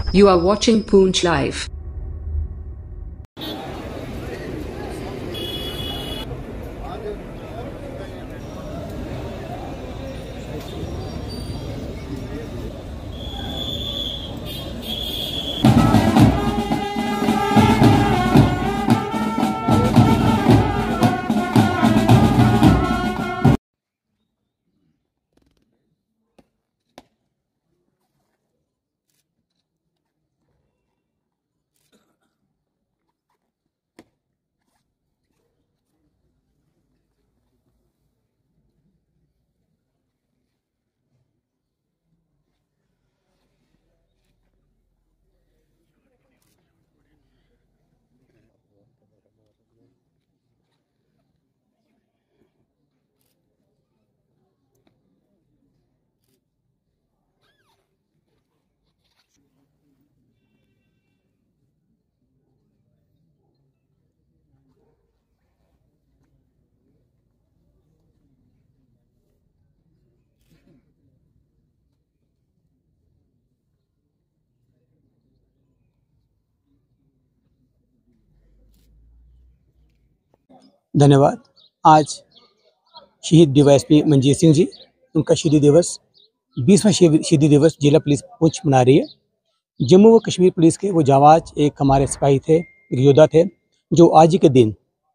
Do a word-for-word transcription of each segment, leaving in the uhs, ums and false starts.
You are watching Poonch Live. धन्यवाद। आज शहीद डीवाईएसपी मंजीत सिंह जी, उनका शहीदी दिवस बीसवां शहीदी दिवस जिला पुलिस पुंछ मना रही है। जम्मू व कश्मीर पुलिस के वो जाबाज एक हमारे सिपाही थे, एक योद्धा थे, जो आज ही के दिन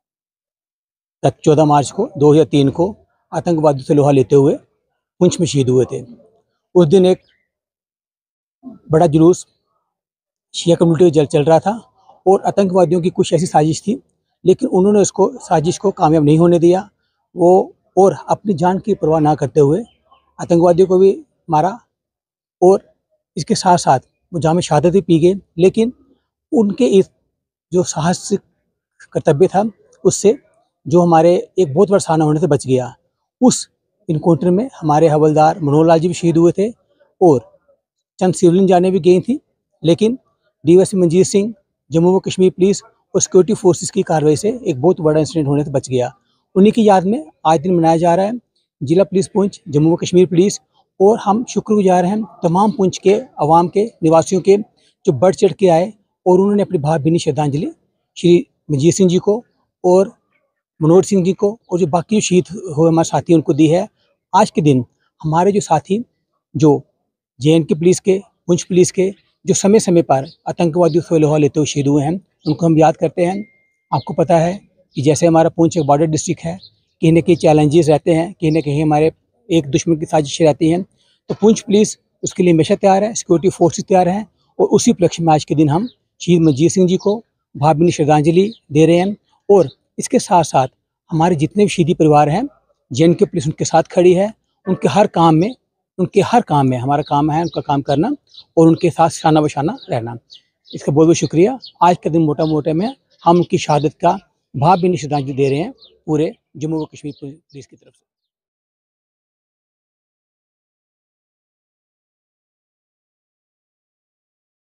चौदह मार्च को दो हज़ार तीन को आतंकवादियों से लोहा लेते हुए पुंछ में शहीद हुए थे। उस दिन एक बड़ा जुलूस शिया कम्युनिटी में चल रहा था और आतंकवादियों की कुछ ऐसी साजिश थी, लेकिन उन्होंने उसको साजिश को कामयाब नहीं होने दिया। वो और अपनी जान की परवाह ना करते हुए आतंकवादियों को भी मारा और इसके साथ साथ वो जामे शहादत भी पी गए। लेकिन उनके इस जो साहसिक कर्तव्य था, उससे जो हमारे एक बहुत बड़ा सामना होने से बच गया। उस इनकाउंटर में हमारे हवलदार मनोहर लाल जी भी शहीद हुए थे और चंद सिविलियन जाने भी गई थी, लेकिन डीवाईएसपी मंजीत सिंह, जम्मू व कश्मीर पुलिस और सिक्योरिटी फोर्सेस की कार्रवाई से एक बहुत बड़ा इंसिडेंट होने से बच गया। उन्हीं की याद में आज दिन मनाया जा रहा है। जिला पुलिस पुंछ, जम्मू व कश्मीर पुलिस और हम शुक्रगुजार हैं तमाम पुंछ के अवाम के निवासियों के, जो बढ़ चढ़ के आए और उन्होंने अपनी भावभीनी श्रद्धांजलि श्री मंजीत सिंह जी को और मनोहर सिंह जी को और जो बाकी शहीद हुए हमारे साथी उनको दी है। आज के दिन हमारे जो साथी जो जे एंड के पुलिस के, पुंछ पुलिस के, जो समय समय पर आतंकवादियों से लोहा लेते हुए शहीद हुए हैं, उनको हम याद करते हैं। आपको पता है कि जैसे हमारा पुंछ एक बॉर्डर डिस्ट्रिक्ट है, कहीं ना कहीं चैलेंजेस रहते हैं, कहीं ना कहीं हमारे एक दुश्मन की साजिश रहती हैं, तो पुंछ पुलिस उसके लिए हमेशा तैयार है, सिक्योरिटी फोर्सेस तैयार हैं और उसी उपलक्ष्य में आज के दिन हम शहीद मंजीत सिंह जी को भावभीनी श्रद्धांजलि दे रहे हैं। और इसके साथ साथ हमारे जितने भी शहीदी परिवार हैं, जे एंड के पुलिस उनके साथ खड़ी है। उनके हर काम में उनके हर काम में हमारा काम है उनका काम करना और उनके साथ शाना बशाना रहना। इसका बहुत बहुत शुक्रिया। आज के दिन मोटा मोटे में हम उनकी शहादत का भावभीनी श्रद्धांजलि दे रहे हैं पूरे जम्मू व कश्मीर पुलिस की तरफ से।